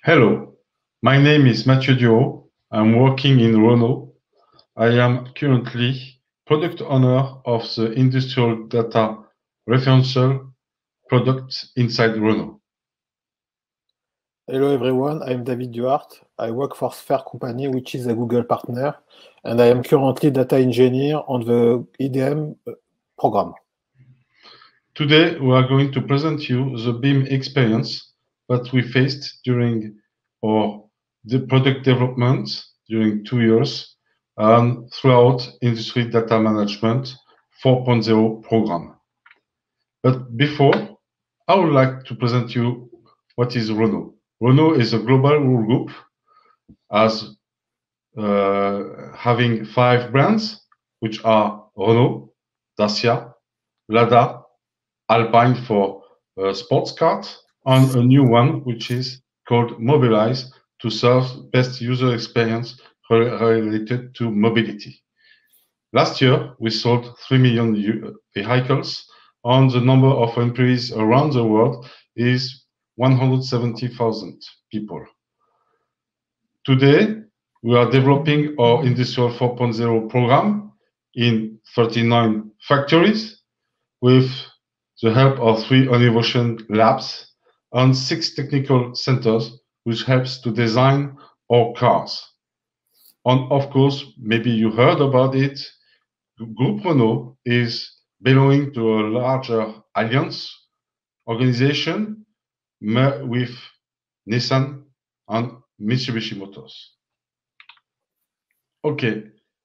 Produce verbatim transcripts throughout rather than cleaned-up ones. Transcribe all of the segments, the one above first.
Hello, my name is Mathieu Duo. I'm working in Renault. I am currently product owner of the industrial data referential product inside Renault. Hello everyone, I'm David Duarte. I work for Sphere Company, which is a Google partner, and I am currently data engineer on the E D M program. Today, we are going to present you the BIM experience that we faced during our the product development during two years and throughout Industry Data Management four point oh program. But before, I would like to present you what is Renault. Renault is a global group as uh, having five brands, which are Renault, Dacia, Lada, Alpine for uh, sports cars, and a new one which is called Mobilize to serve best user experience re related to mobility. Last year, we sold three million vehicles, and the number of employees around the world is one hundred seventy thousand people. Today, we are developing our Industrial four point oh program in thirty-nine factories with the help of three innovation labs and six technical centers, which helps to design our cars. And of course, maybe you heard about it, Group Renault is belonging to a larger alliance organization with Nissan and Mitsubishi Motors. Okay,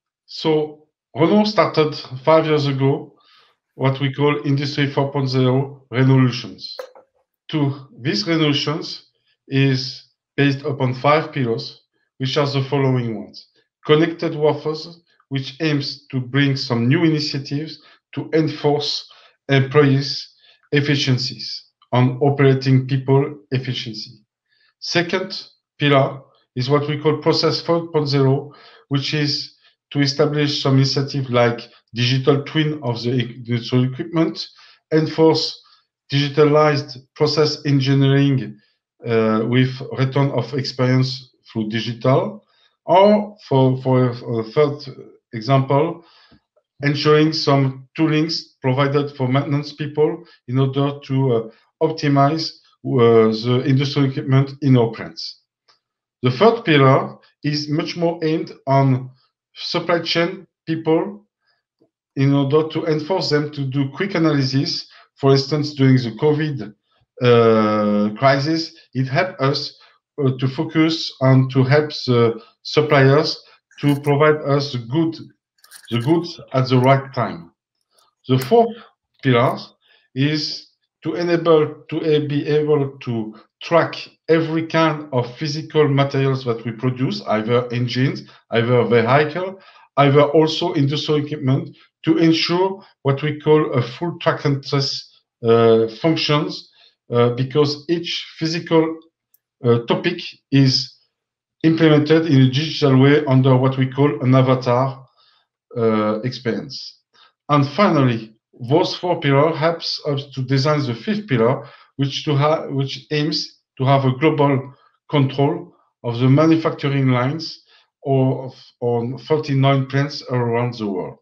so Renault started five years ago what we call Industry four point oh Renaulutions. To these Renaulutions is based upon five pillars, which are the following ones. Connected workforce, which aims to bring some new initiatives to enforce employees' efficiencies on operating people efficiency. Second pillar is what we call Process four point oh, which is to establish some initiative like digital twin of the industrial equipment, enforce digitalized process engineering uh, with return of experience through digital, or for, for a third example, ensuring some toolings provided for maintenance people in order to uh, optimize uh, the industrial equipment in our plants. The third pillar is much more aimed on supply chain people in order to enforce them to do quick analysis. For instance, during the COVID uh, crisis, it helped us uh, to focus and to help the suppliers to provide us the good the goods at the right time. The fourth pillar is to enable to be able to track every kind of physical materials that we produce, either engines, either vehicle, either also industrial equipment, to ensure what we call a full track and trace uh, functions, uh, because each physical uh, topic is implemented in a digital way under what we call an avatar uh, experience. And finally, those four pillars helps us to design the fifth pillar, which to have which aims to have a global control of the manufacturing lines of on thirty-nine plants around the world.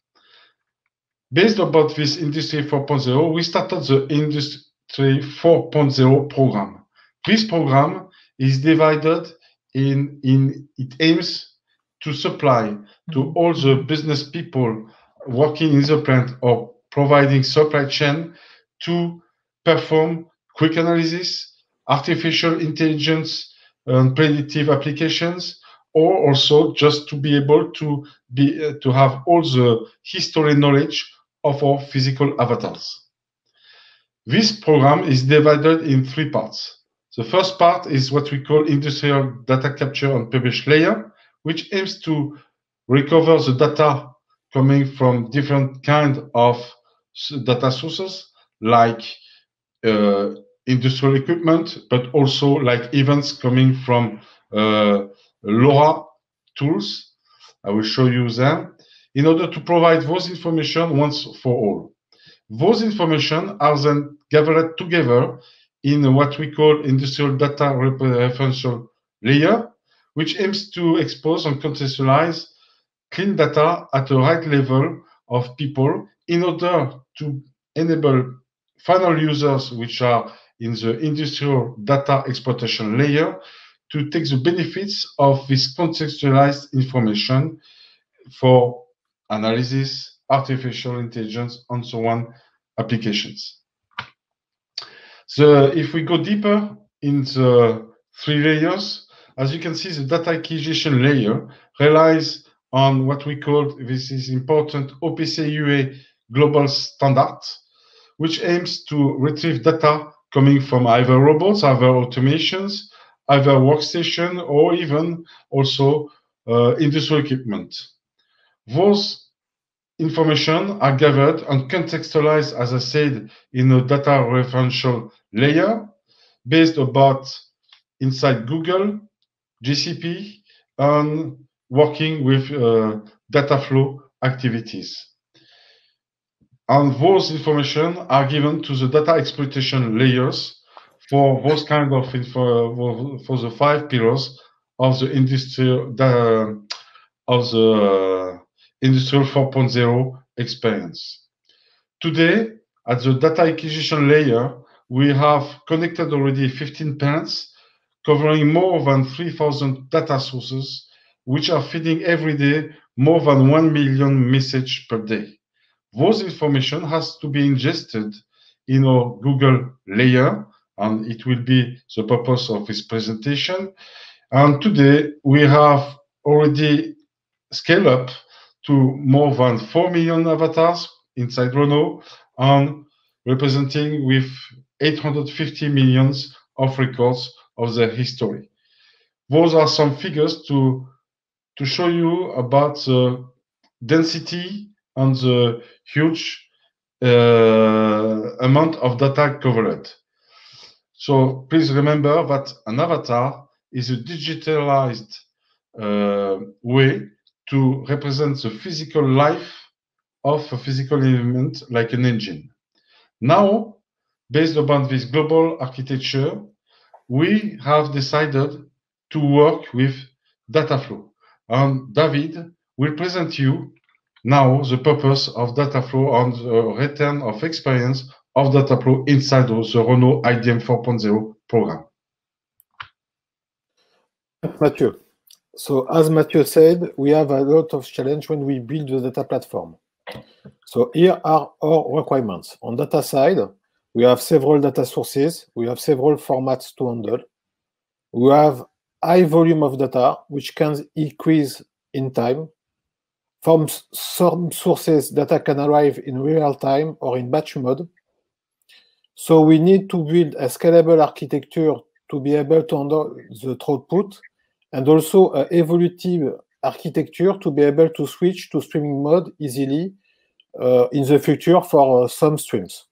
Based about this Industry four point oh, we started the Industry four point oh program. This program is divided in, in it aims to supply to all the business people working in the plant or providing supply chain to perform quick analysis, artificial intelligence, and predictive applications, or also just to be able to be uh, to have all the history knowledge of our physical avatars. This program is divided in three parts. The first part is what we call industrial data capture and publish layer, which aims to recover the data coming from different kind of data sources, like uh, industrial equipment, but also like events coming from uh, LoRa tools. I will show you them in order to provide those information once for all. Those information are then gathered together in what we call industrial data referential layer, which aims to expose and contextualize clean data at the right level of people in order to enable final users, which are in the industrial data exploitation layer, to take the benefits of this contextualized information for analysis, artificial intelligence, and so on applications. So if we go deeper in the three layers, as you can see, the data acquisition layer relies on what we call, this is important, O P C U A global standard, which aims to retrieve data coming from either robots, either automations, either workstation, or even also uh, industrial equipment. Those information are gathered and contextualized, as I said, in a data referential layer based about inside Google, G C P, and working with uh, data flow activities. And those information are given to the data exploitation layers for those kind of info, for the five pillars of the industrial the, of the uh, industrial four point zero experience. Today, at the data acquisition layer, we have connected already fifteen parents covering more than three thousand data sources, which are feeding every day more than one million messages per day. Those information has to be ingested in our Google layer, and it will be the purpose of this presentation. And today we have already scaled up to more than four million avatars inside Renault, and representing with eight hundred fifty millions of records of their history. Those are some figures to, to show you about the density and the huge uh, amount of data covered. So please remember that an avatar is a digitalized uh, way to represent the physical life of a physical element like an engine. Now, based upon this global architecture, we have decided to work with data flow. And David will present you now the purpose of data flow and the return of experience of data flow inside the Renault I D M four point zero program. Mathieu. So as Mathieu said, we have a lot of challenge when we build the data platform. So here are our requirements. On data side, we have several data sources. We have several formats to handle. We have high volume of data, which can increase in time. From some sources, data can arrive in real time or in batch mode. So we need to build a scalable architecture to be able to handle the throughput, and also an evolutive architecture to be able to switch to streaming mode easily uh, in the future for uh, some streams.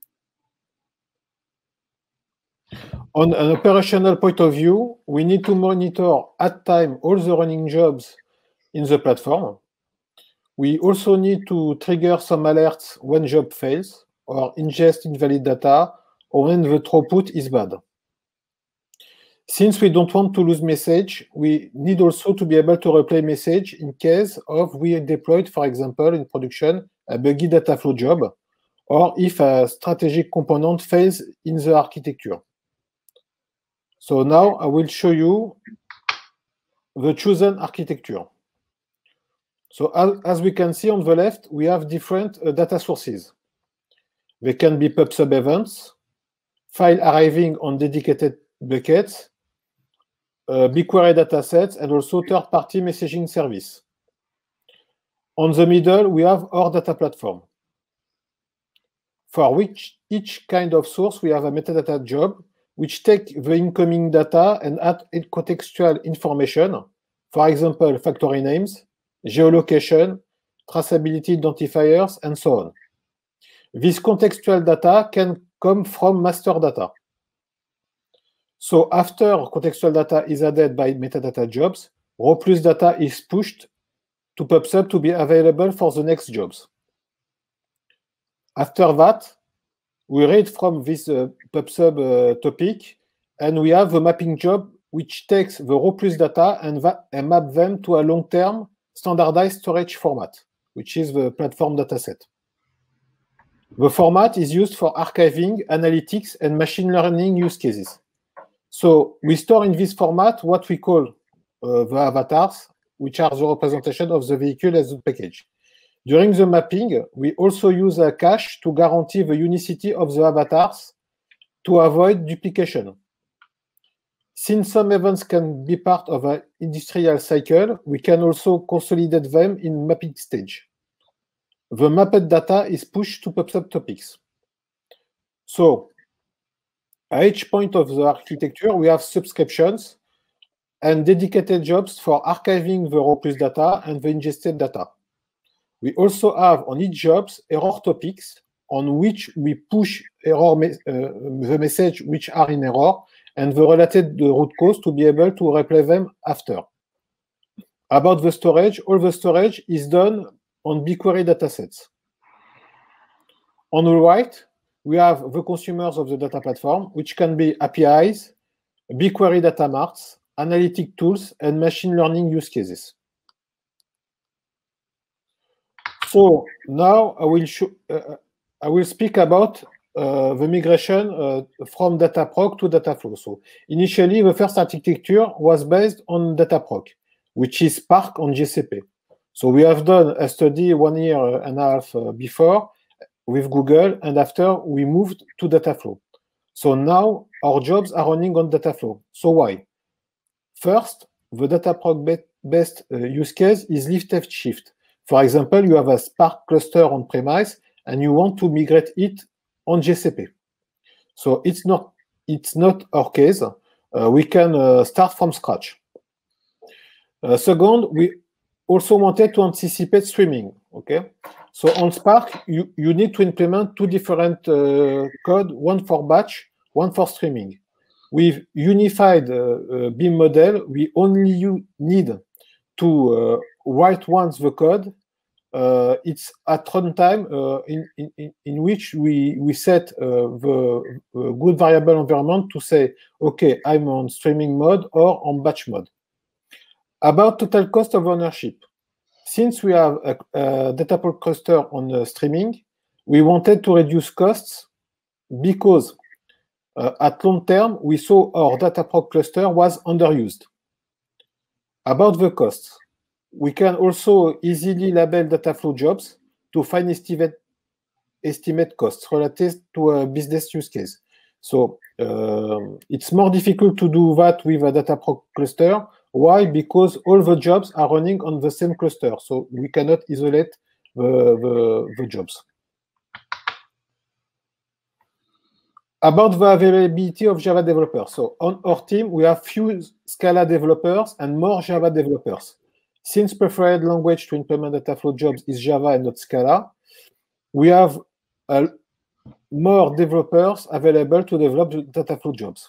On an operational point of view, we need to monitor at time all the running jobs in the platform. We also need to trigger some alerts when job fails, or ingest invalid data, or when the throughput is bad. Since we don't want to lose message, we need also to be able to replay message in case of we deployed, for example, in production, a buggy data flow job, or if a strategic component fails in the architecture. So now I will show you the chosen architecture. So as, as we can see on the left, we have different uh, data sources. They can be pub/sub events, file arriving on dedicated buckets, uh, BigQuery datasets, and also third-party messaging service. On the middle, we have our data platform. For which each kind of source, we have a metadata job, which take the incoming data and add contextual information, for example, factory names, geolocation, traceability identifiers, and so on. This contextual data can come from master data. So after contextual data is added by metadata jobs, raw plus data is pushed to pub/sub to be available for the next jobs. After that, we read from this uh, PubSub uh, topic, and we have the mapping job which takes the raw plus data and, and map them to a long-term standardized storage format, which is the platform dataset. The format is used for archiving, analytics, and machine learning use cases. So we store in this format what we call uh, the avatars, which are the representation of the vehicle as a package. During the mapping, we also use a cache to guarantee the unicity of the avatars to avoid duplication. Since some events can be part of an industrial cycle, we can also consolidate them in mapping stage. The mapped data is pushed to PubSub topics. So, at each point of the architecture, we have subscriptions and dedicated jobs for archiving the raw plus data and the ingested data. We also have on each job error topics on which we push error me uh, the message which are in error and the related the root cause to be able to replay them after. About the storage, all the storage is done on BigQuery datasets. On the right, we have the consumers of the data platform, which can be A P Is, BigQuery data marts, analytic tools, and machine learning use cases. So now I will show, uh, I will speak about uh, the migration uh, from Dataproc to Dataflow. So initially, the first architecture was based on Dataproc, which is Spark on G C P. So we have done a study one year and a half uh, before with Google, and after we moved to Dataflow. So now our jobs are running on Dataflow. So why? First, the Dataproc-based uh, use case is lift and shift. For example, you have a Spark cluster on premise and you want to migrate it on G C P. So it's not, it's not our case. Uh, we can uh, start from scratch. Uh, second, we also wanted to anticipate streaming. Okay, so on Spark, you, you need to implement two different uh, code, one for batch, one for streaming. With unified uh, uh, Beam model, we only need to uh, write once the code. Uh, it's at runtime uh, in, in, in which we, we set uh, the uh, good variable environment to say, okay, I'm on streaming mode or on batch mode. About total cost of ownership. Since we have a, a Dataproc cluster on uh, streaming, we wanted to reduce costs because uh, at long term, we saw our Dataproc cluster was underused. About the costs, we can also easily label Dataflow jobs to find estimate, estimate costs related to a business use case. So uh, it's more difficult to do that with a Dataproc cluster. Why? Because all the jobs are running on the same cluster, so we cannot isolate the, the, the jobs. About the availability of Java developers. So on our team, we have few Scala developers and more Java developers. Since preferred language to implement Dataflow jobs is Java and not Scala, we have uh, more developers available to develop the Dataflow jobs.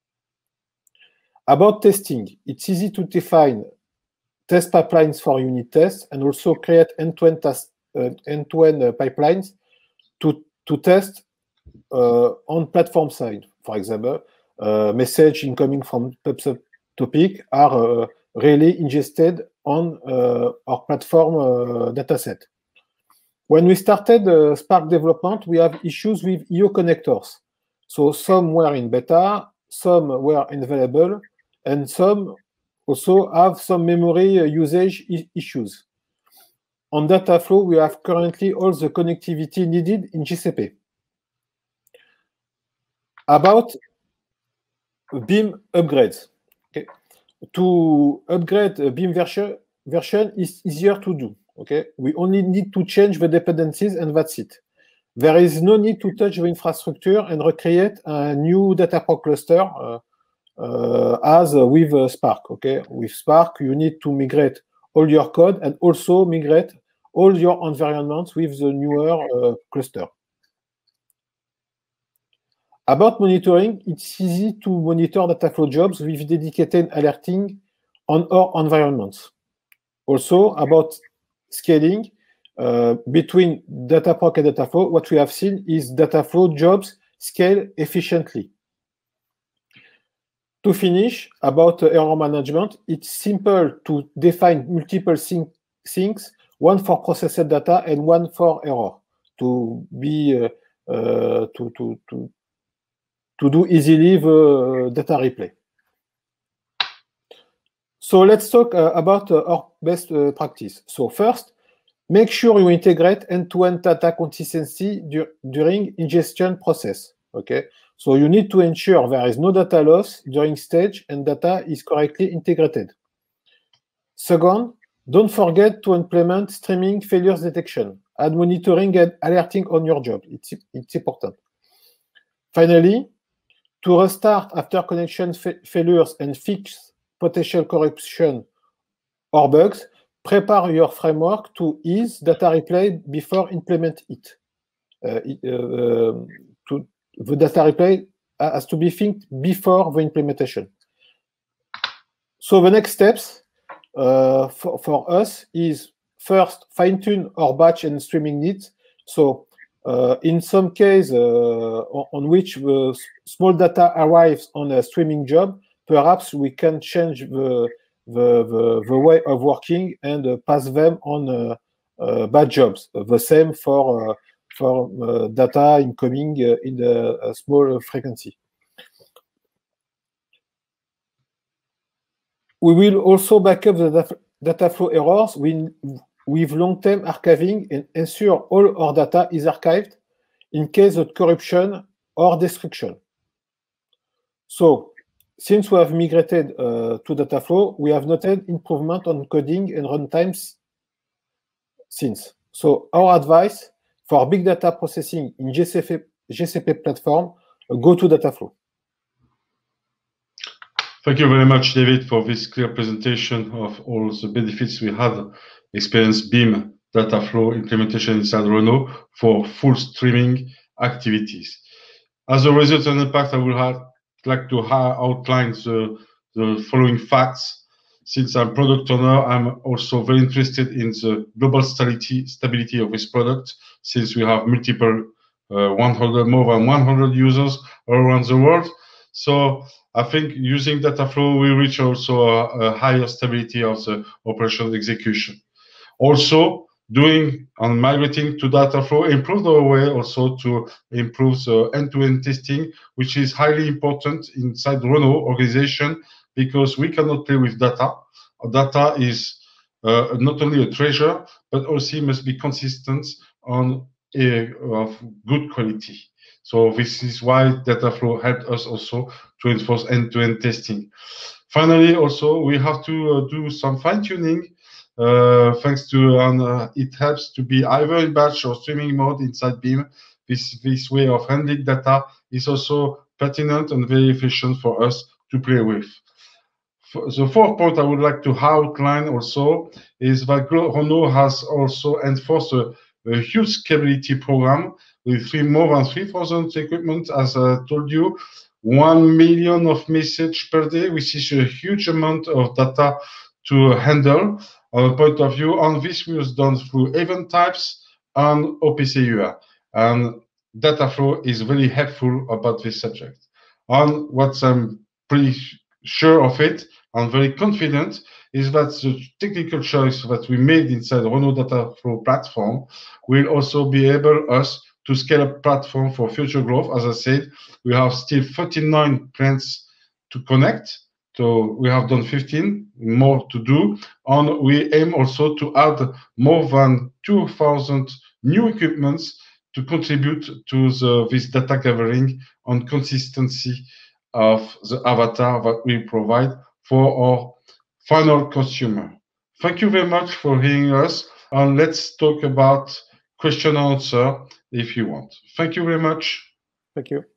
About testing, it's easy to define test pipelines for unit tests and also create end-to-end -end uh, end-to-end -end pipelines to, to test uh, on platform side. For example, uh, message incoming from PubSub topic are uh, really ingested on uh, our platform uh, dataset. When we started uh, Spark development, we have issues with I O connectors. So some were in beta, some were available, and some also have some memory usage issues. On Dataflow, we have currently all the connectivity needed in G C P. About Beam upgrades. Okay. To upgrade a Beam version, version is easier to do. Okay, we only need to change the dependencies and that's it. There is no need to touch the infrastructure and recreate a new Dataproc cluster uh, uh, as with uh, Spark. Okay, with Spark, you need to migrate all your code and also migrate all your environments with the newer uh, cluster. About monitoring, it's easy to monitor Dataflow jobs with dedicated alerting on our environments. Also, about scaling, uh, between Dataproc and Dataflow, what we have seen is Dataflow jobs scale efficiently. To finish, about uh, error management, it's simple to define multiple things, one for processed data and one for error, to be uh, uh, to, to, to, to do easily the data replay. So let's talk uh, about uh, our best uh, practice. So first, make sure you integrate end-to-end data consistency dur during ingestion process. Okay, so you need to ensure there is no data loss during stage and data is correctly integrated. Second, don't forget to implement streaming failures detection. Add monitoring and alerting on your job. It's, it's important. Finally, to restart after connection fa failures and fix potential corruption or bugs, prepare your framework to ease data replay before implement it. Uh, uh, to, the data replay has to be think before the implementation. So the next steps uh, for, for us is first fine-tune our batch and streaming needs. So uh, in some case uh, on, on which the small data arrives on a streaming job, perhaps we can change the The, the, the way of working and uh, pass them on uh, uh, bad jobs. The same for, uh, for uh, data incoming uh, in a, a small frequency. We will also back up the data, data flow errors with, with long-term archiving and ensure all our data is archived in case of corruption or destruction. So, since we have migrated uh, to Dataflow, we have noted improvement on coding and runtimes since. So our advice for big data processing in G C P, G C P platform, uh, go to Dataflow. Thank you very much, David, for this clear presentation of all the benefits we have experienced Beam Dataflow implementation inside Renault for full streaming activities. As a result and impact, I will have like to outline the, the following facts. Since I'm product owner, I'm also very interested in the global stability, stability of this product, since we have multiple uh, one hundred, more than one hundred users around the world. So I think using Dataflow, we reach also a, a higher stability of the operation execution. Also, doing and migrating to Dataflow improves our way also to improve the end-to-end testing, which is highly important inside the Renault organization, because we cannot play with data. Our data is uh, not only a treasure, but also must be consistent on a, of good quality. So this is why Dataflow helped us also to enforce end-to-end testing. Finally, also, we have to uh, do some fine-tuning. Uh, thanks to, and uh, it helps to be either in batch or streaming mode inside Beam. This, this way of handling data is also pertinent and very efficient for us to play with. For the fourth point I would like to outline also is that Renault has also enforced a, a huge scalability program with three, more than three thousand equipment, as I told you, one million of messages per day, which is a huge amount of data to handle. On a point of view, and this was done through event types and O P C U A. And Dataflow is very helpful about this subject. And what I'm pretty sure of it, and very confident, is that the technical choice that we made inside the Renault Dataflow platform will also be able us to scale up platform for future growth. As I said, we have still thirty-nine plants to connect. So we have done fifteen, more to do, and we aim also to add more than two thousand new equipments to contribute to the, this data gathering and consistency of the avatar that we provide for our final consumer. Thank you very much for hearing us, and let's talk about question and answer if you want. Thank you very much. Thank you.